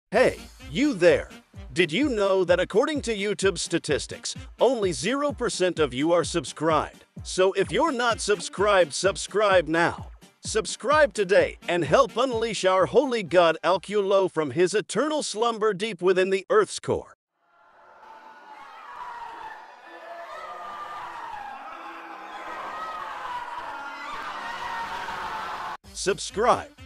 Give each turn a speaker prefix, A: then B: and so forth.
A: Hey, you there! Did you know that according to YouTube statistics, only 0% of you are subscribed? So if you're not subscribed, subscribe now. Subscribe today and help unleash our holy god Alculo from his eternal slumber deep within the Earth's core. Subscribe